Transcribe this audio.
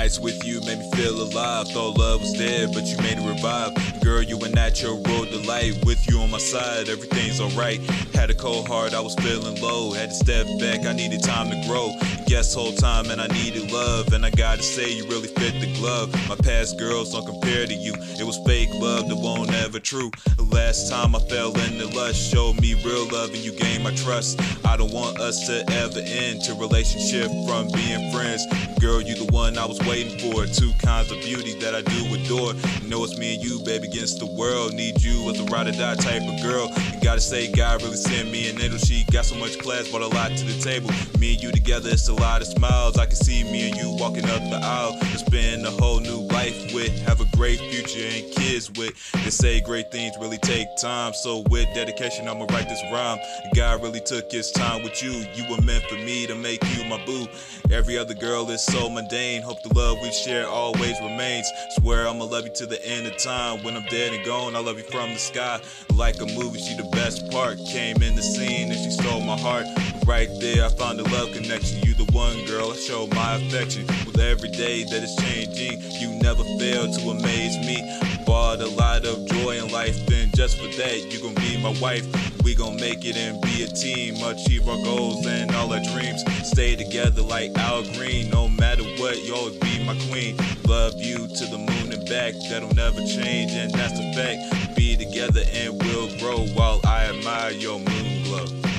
Nights with you made me feel alive. Thought love was dead, but you made it revive. Girl, you a natural delight. With you on my side, everything's alright. Had a cold heart, I was feeling low. Had to step back, I needed time to grow. Guess whole time, and I needed love. And I gotta say, you really fit the glove. My past girls don't compare to you. It was fake love that won't ever true. The last time I fell into lust, showed me real love and you gained my trust. I don't want us to ever end to relationship from being friends. Girl, you the one I was waiting for. Two kinds of beauty that I do adore. You know it's me and you, baby, against the world. Need you as a ride or die type of girl. You gotta say, God really sent me an angel. She got so much class, brought a lot to the table. Me and you together, it's a lot of smiles. I can see me and you walking up the aisle. To spend a whole new life with, have a great future and kids with. They say great things really take time, so with dedication I'ma write this rhyme. God really took his time with you. You were meant for me to make you my boo. Every other girl is so mundane. Hope the love we share always remains. Swear I'ma love you to the end of time. When I'm dead and gone, I love you from the sky. Like a movie, she the best part. Came in the scene and she stole my heart. Right there I found a love connection. You the one, girl, I show my affection. With every day that it's changing, you never fail to amaze me. Brought a lot of joy in life, and just for that you gon' be my wife. We gon' make it and be a team, achieve our goals and all our dreams. Stay together like Al Green, no matter what, you always be my queen. Love you to the moon and back, that'll never change, and that's the fact. Be together and we'll grow while I admire your moon glow.